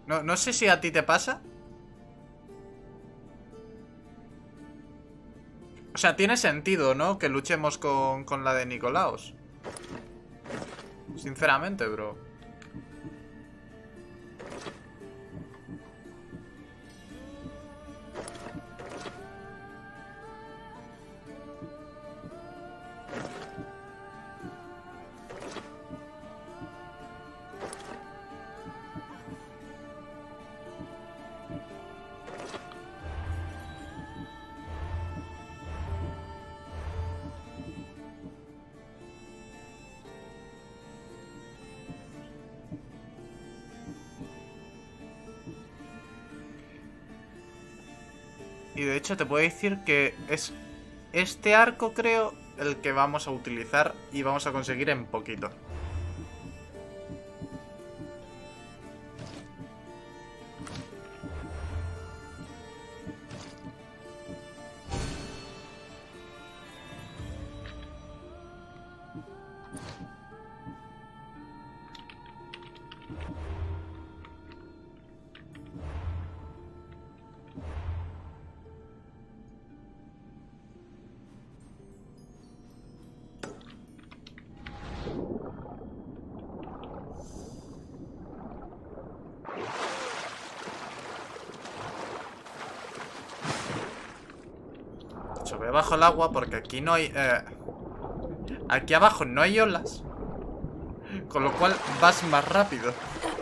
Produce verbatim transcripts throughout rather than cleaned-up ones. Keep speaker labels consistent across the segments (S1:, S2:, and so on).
S1: No, no sé si a ti te pasa. O sea, tiene sentido, ¿no? Que luchemos con, con la de Nicolaos. Sinceramente, bro. Y de hecho te puedo decir que es este arco, creo, el que vamos a utilizar y vamos a conseguir en poquito. Voy abajo el agua porque aquí no hay... Eh, aquí abajo no hay olas. Con lo cual vas más rápido.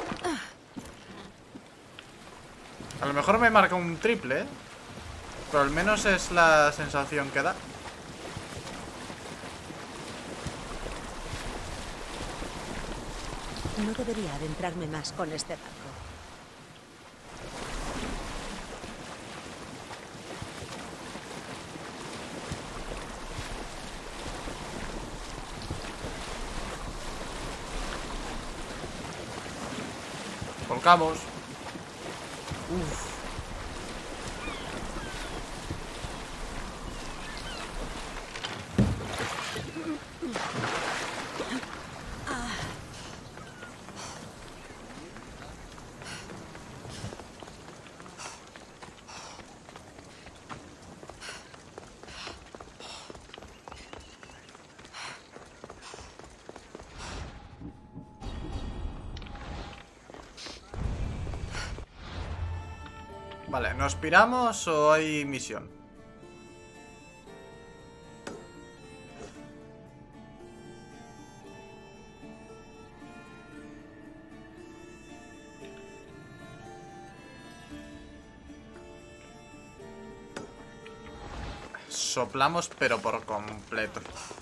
S1: A lo mejor me marca un triple, ¿eh? Pero al menos es la sensación que da.
S2: No debería adentrarme más con este barco.
S1: Volcamos. Uf. Vale, ¿nos piramos o hay misión? Soplamos, pero por completo.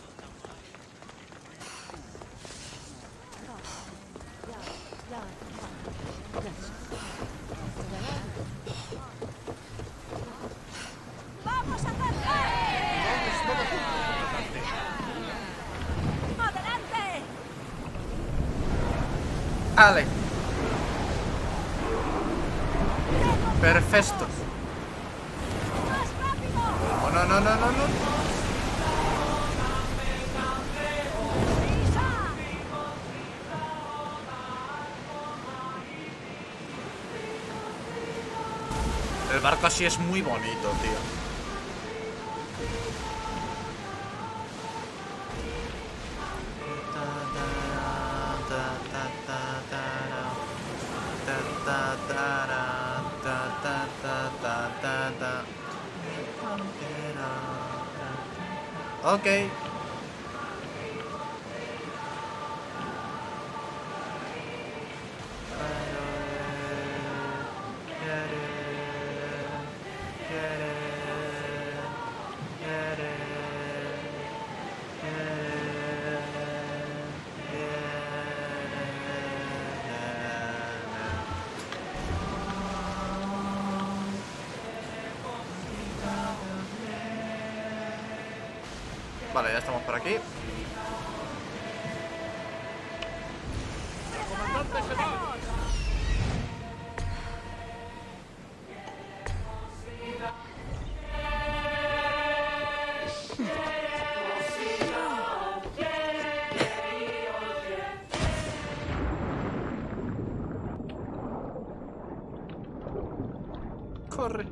S1: Ale. Perfecto. Oh, no, no, no, no, no. El barco así es muy bonito, tío. Ok. Vale, ya estamos por aquí. corre.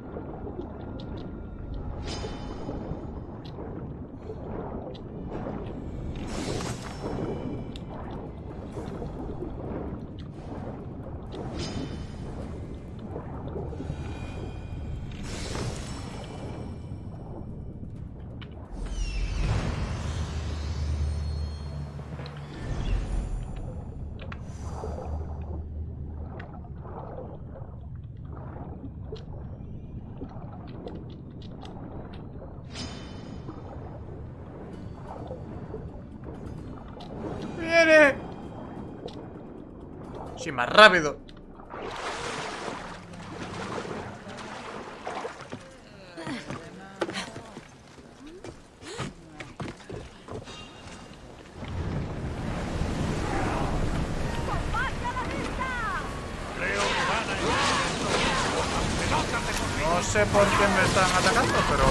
S1: ¡Viene! Sí, más rápido. No sé por qué me están atacando, pero...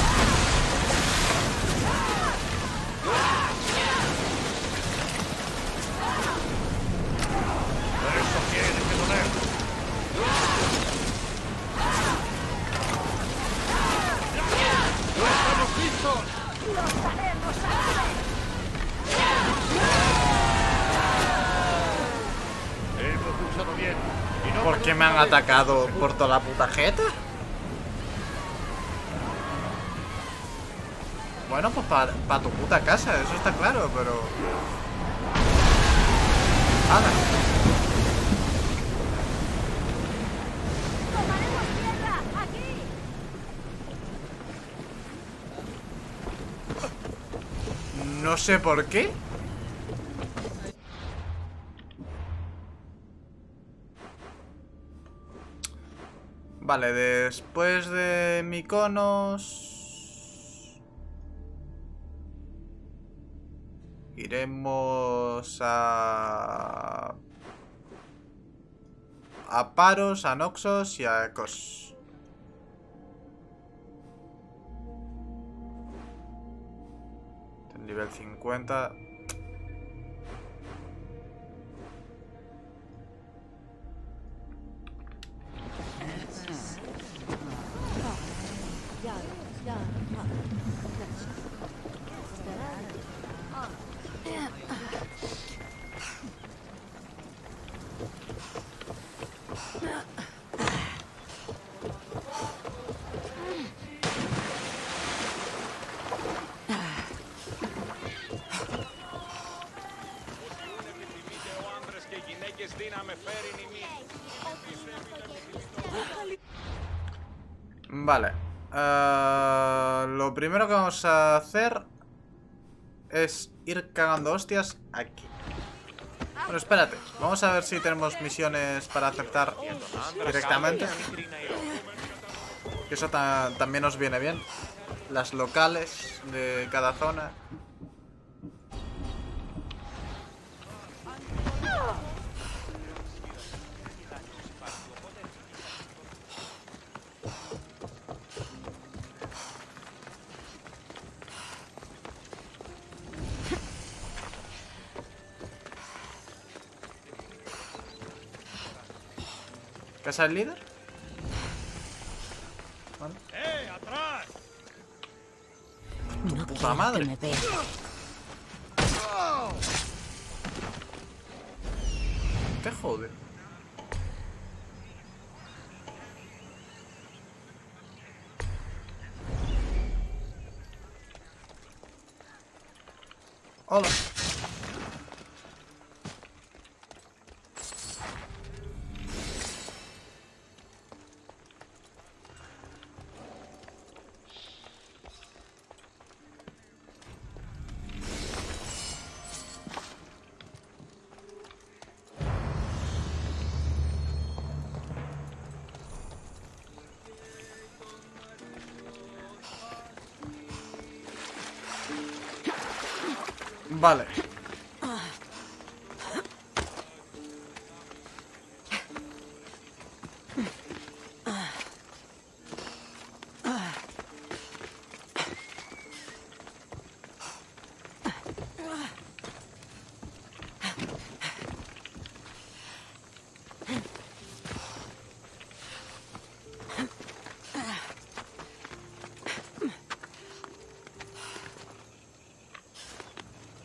S1: ¿Por qué me han atacado por toda la puta jeta? Bueno, pues para pa tu puta casa, eso está claro, pero... ¡Hala! No sé por qué. Vale, después de Mykonos iremos a... a Paros, a Noxos y a Kos. Nivel cincuenta. Vale. Uh, lo primero que vamos a hacer es ir cagando hostias aquí. Bueno, espérate. Vamos a ver si tenemos misiones para aceptar directamente. Que eso ta también nos viene bien. Las locales de cada zona. ¿Casa del líder? Vale.
S3: ¡Eh, atrás!
S2: No
S1: Puta
S2: quiero
S1: madre.
S2: que me vea.
S1: Te jode. Hola. Vale.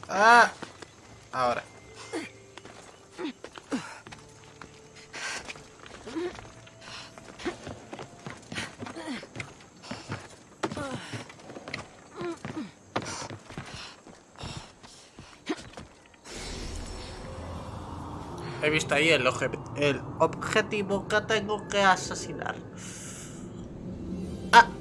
S1: ¡Ah! Ahora. He visto ahí el, el objetivo que tengo que asesinar. Ah.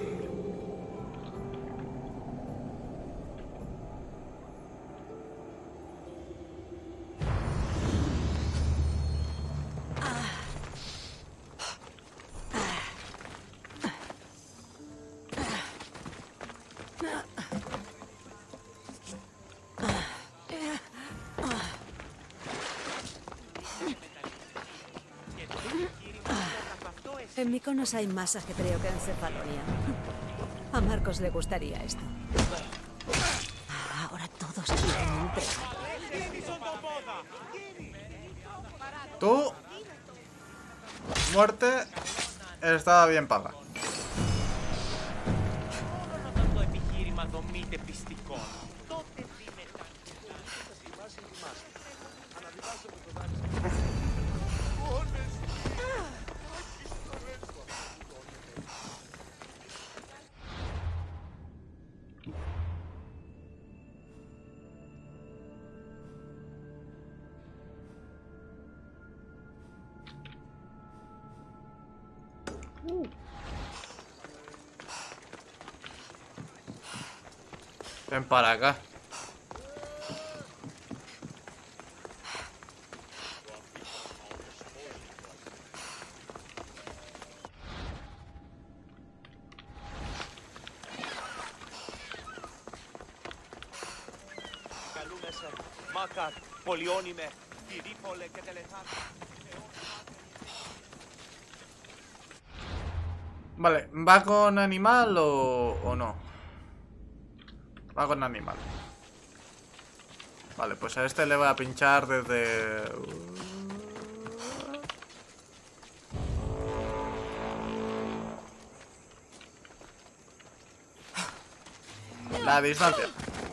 S2: En Mykonos hay más ajetreo que en Cefalonia. A Marcos le gustaría esto. Ahora todos quieren entregar.
S1: Tú, muerte, estaba bien paga. Ven para acá. Vale, ¿va con animal o, o no? Va con animal. Vale, pues a este le voy a pinchar desde... la distancia.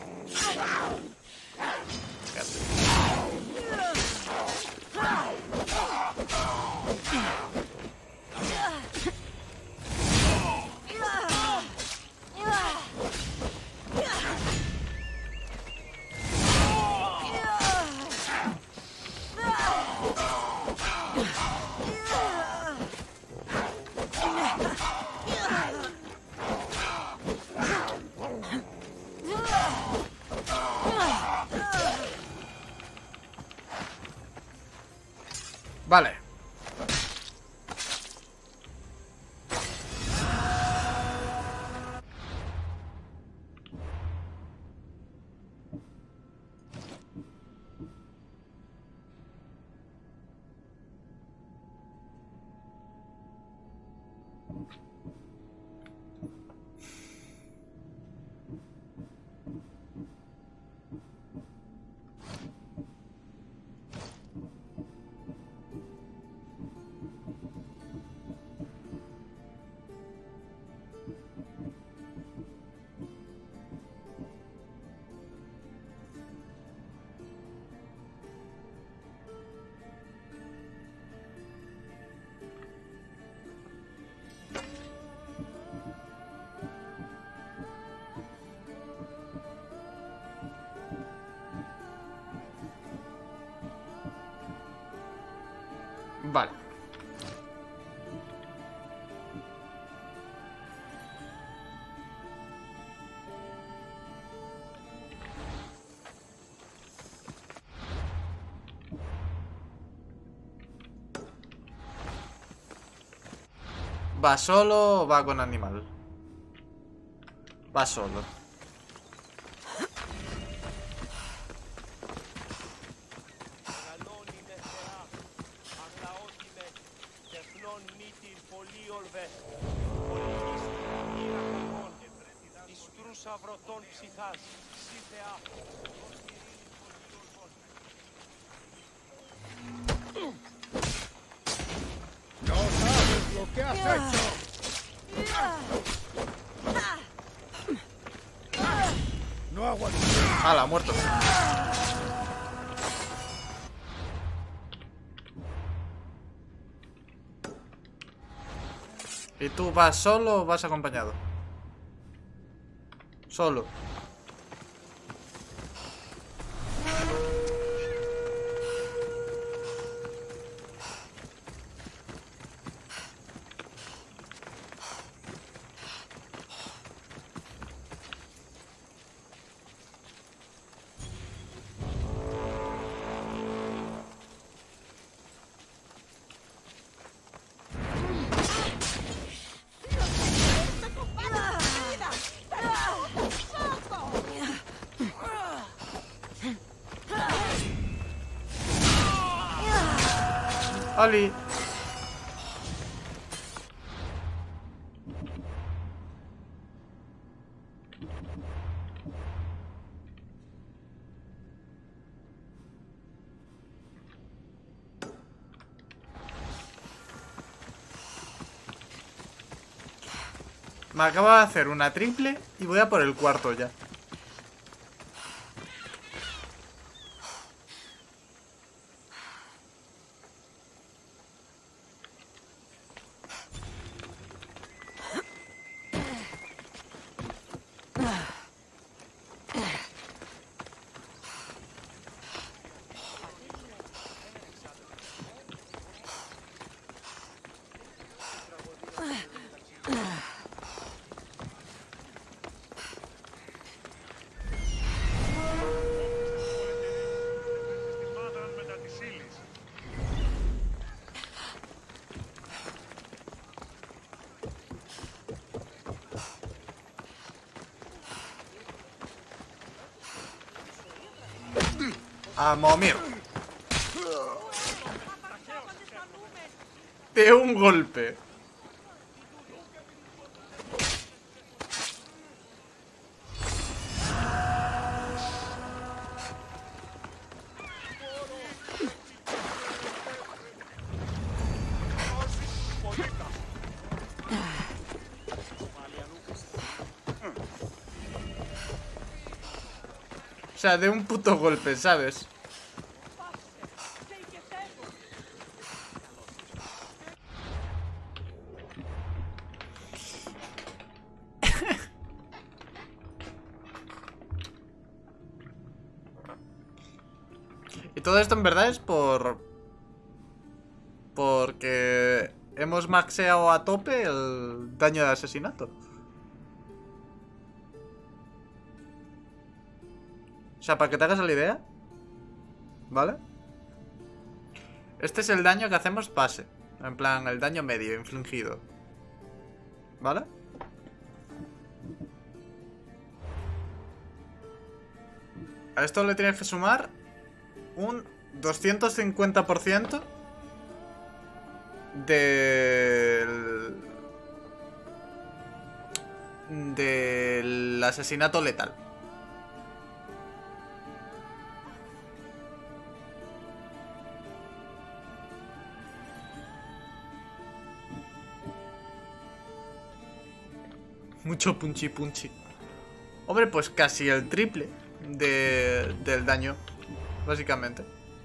S1: Vale. Vale. ¿Va solo o va con animal? Va solo.
S3: ¡No sabes lo que has hecho! ¡No aguanto!
S1: ¡Hala, muerto! ¿Y tú vas solo o vas acompañado? Solo. ¡Oli! Me acabo de hacer una triple y voy a por el cuarto ya. A momir. De un golpe. O sea, de un puto golpe, ¿sabes? Y todo esto en verdad es por... Porque hemos maxeado a tope el daño de asesinato. O sea, para que te hagas la idea, ¿vale? Este es el daño que hacemos base. En plan, el daño medio infligido, ¿vale? A esto le tienes que sumar un doscientos cincuenta por ciento del... del asesinato letal. Mucho punchi punchi. Hombre, pues casi el triple de, del daño, básicamente.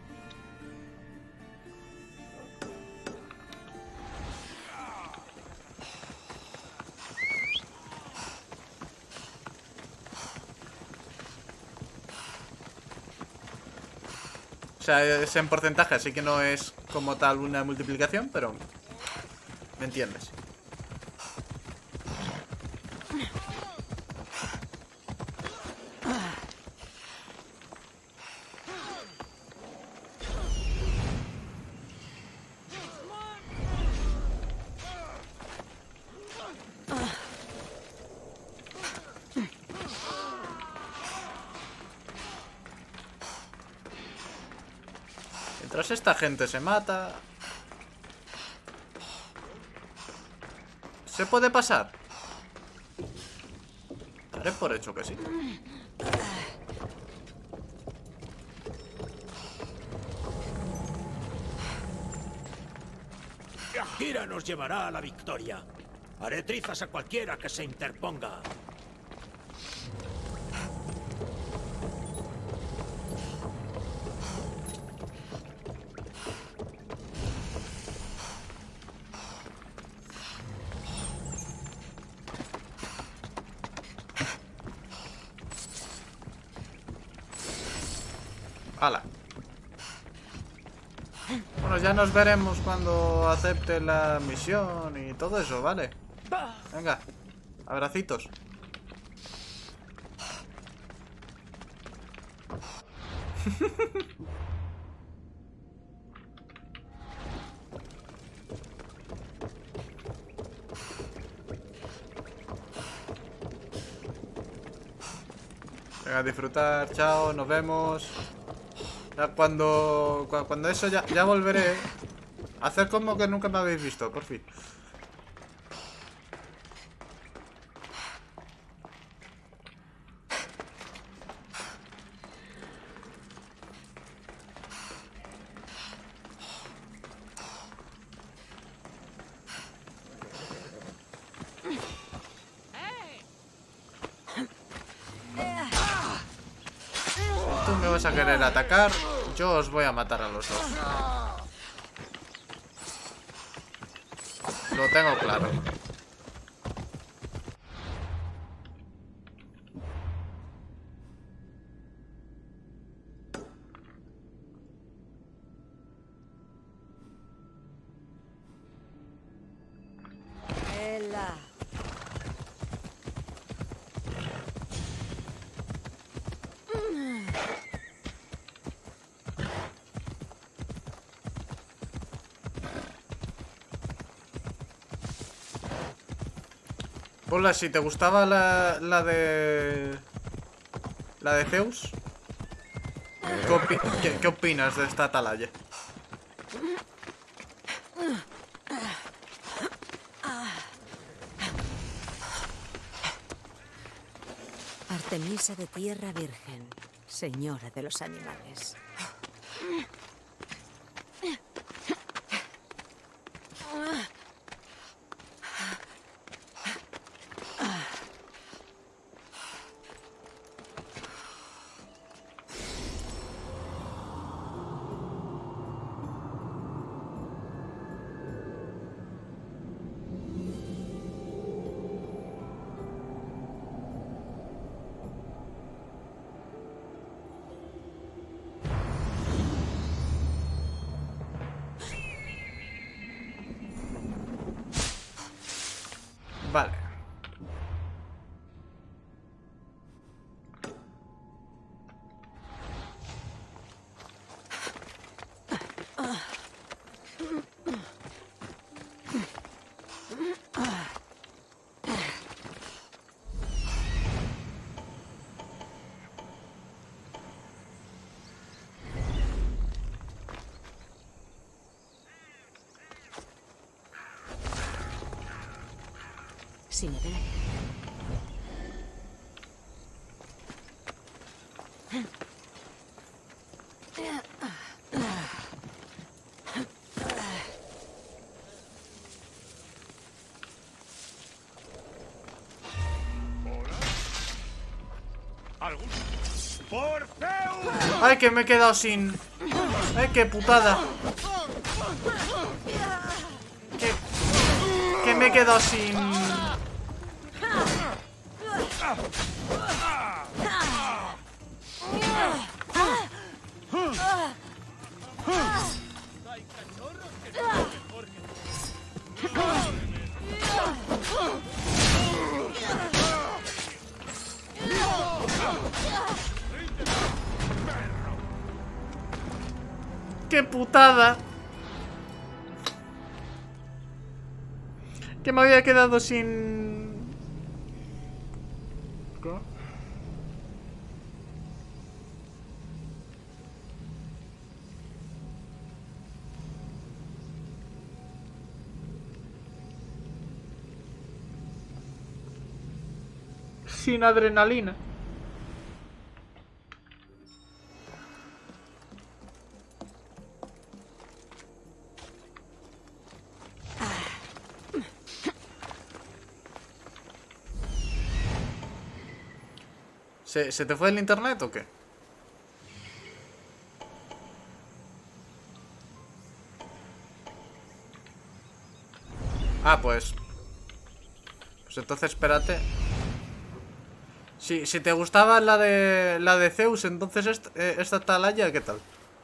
S1: O sea, es en porcentaje, así que no es como tal una multiplicación, pero... ¿me entiendes? Mientras esta gente se mata... ¿se puede pasar? Daré por hecho que sí.
S4: Kira nos llevará a la victoria. Haré trizas a cualquiera que se interponga.
S1: ¡Hala! Bueno, ya nos veremos cuando acepte la misión y todo eso, ¿vale? Venga, abracitos. Venga, a disfrutar, chao, nos vemos. Ya cuando, cu- cuando eso ya, ya volveré. Hacer como que nunca me habéis visto, por fin. Tú me vas a querer atacar, yo os voy a matar a los dos. Lo tengo claro.
S2: Ela.
S1: Hola, si te gustaba la, la de... La de Zeus, ¿qué, opi qué, qué opinas de esta atalaya?
S2: Artemisa de Tierra Virgen, señora de los animales.
S1: Vale.
S2: Si me ven.
S4: ¿Algún? ¡Por Zeus!
S1: ¡Ay, que me he quedado sin... ¡Ay, qué putada! Que, que me he quedado sin... ¡Qué putada! Que me había quedado sin... ¿Qué? Sin adrenalina. ¿Se, ¿Se te fue el internet o qué? Ah, pues... Pues entonces espérate. Si, si te gustaba la de la de Zeus, entonces esta, eh, esta atalaya, ¿qué tal?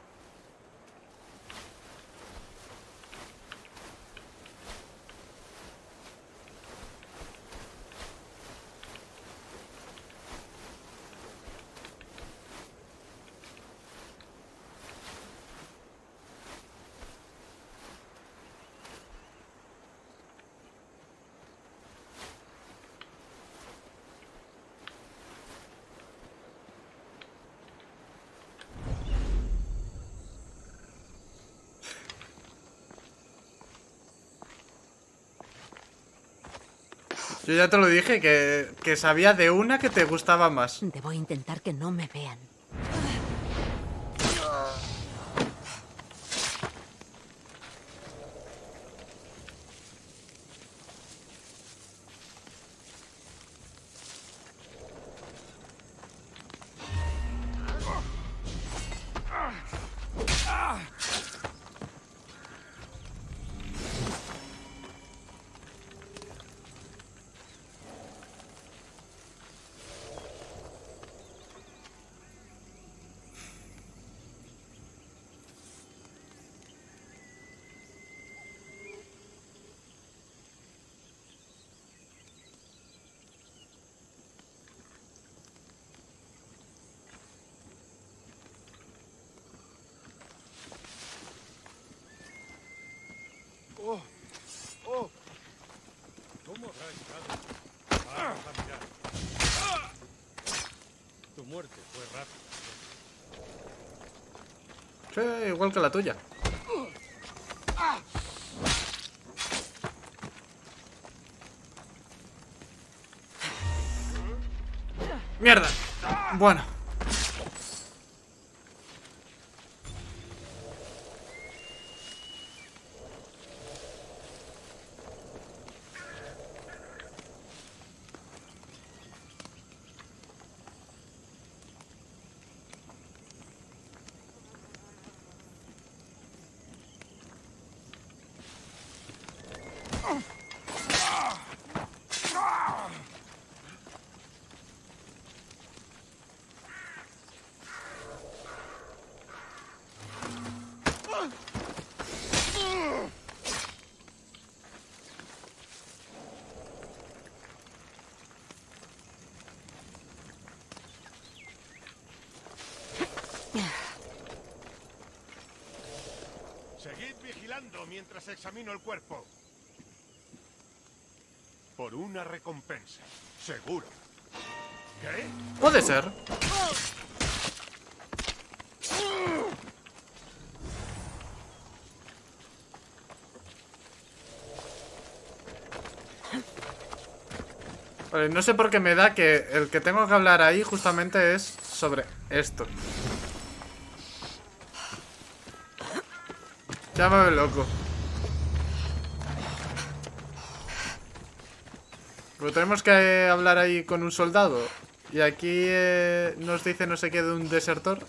S1: Yo ya te lo dije, que, que sabía de una que te gustaba más.
S2: Debo intentar que no me vean.
S3: Oh, oh. ¿Cómo habrá estado? Vamos a mirar. Tu muerte fue rápida.
S1: Sí, igual que la tuya. ¡Mierda! Bueno.
S4: Seguid vigilando mientras examino el cuerpo. Por una recompensa, seguro. ¿Qué?
S1: Puede ser. Vale, no sé por qué me da que el que tengo que hablar ahí justamente es sobre esto. Llámame loco. Pero tenemos que hablar ahí con un soldado. Y aquí eh, nos dice no sé qué de un desertor.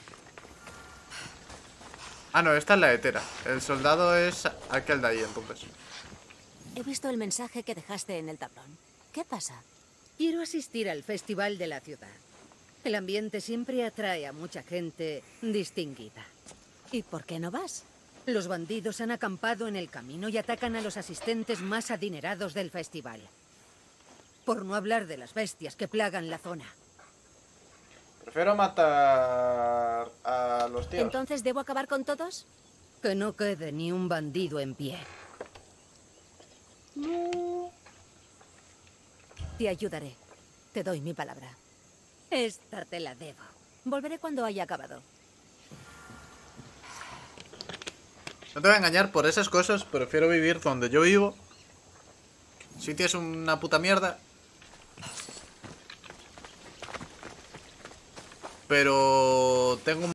S1: Ah, no, esta es la hetera. El soldado es aquel de ahí, entonces.
S2: He visto el mensaje que dejaste en el tablón. ¿Qué pasa?
S5: Quiero asistir al festival de la ciudad. El ambiente siempre atrae a mucha gente distinguida.
S2: ¿Y por qué no vas?
S5: Los bandidos han acampado en el camino y atacan a los asistentes más adinerados del festival. Por no hablar de las bestias que plagan la zona.
S1: Prefiero matar a los tíos.
S2: ¿Entonces debo acabar con todos?
S5: Que no quede ni un bandido en pie.
S2: Te ayudaré. Te doy mi palabra.
S5: Esta te la debo.
S2: Volveré cuando haya acabado.
S1: No te voy a engañar, por esas cosas prefiero vivir donde yo vivo. El sitio es una puta mierda. Pero tengo un